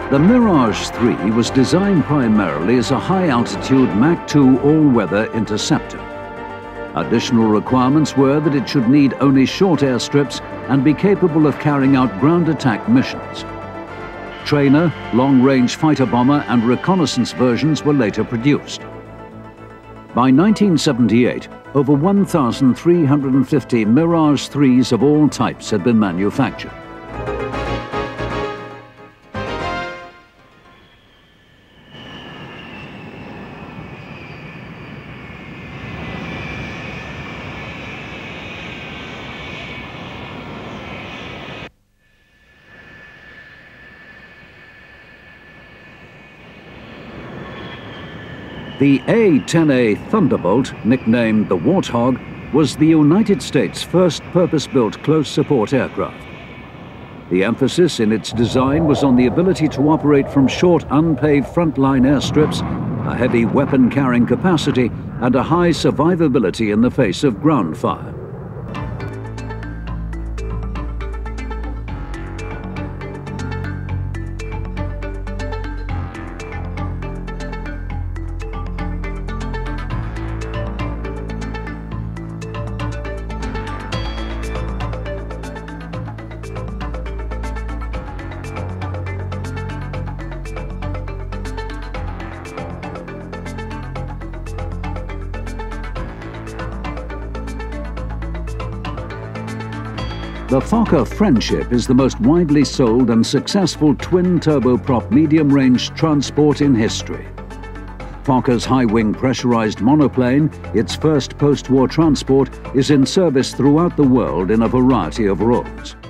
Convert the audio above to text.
The Mirage 3 was designed primarily as a high-altitude Mach 2 all-weather interceptor. Additional requirements were that it should need only short airstrips and be capable of carrying out ground attack missions. Trainer, long-range fighter bomber and reconnaissance versions were later produced. By 1978, over 1,350 Mirage 3s of all types had been manufactured. The A-10A Thunderbolt, nicknamed the Warthog, was the United States' first purpose-built close support aircraft. The emphasis in its design was on the ability to operate from short, unpaved frontline airstrips, a heavy weapon-carrying capacity, and a high survivability in the face of ground fire. The Fokker Friendship is the most widely sold and successful twin-turboprop medium-range transport in history. Fokker's high-wing pressurized monoplane, its first post-war transport, is in service throughout the world in a variety of roles.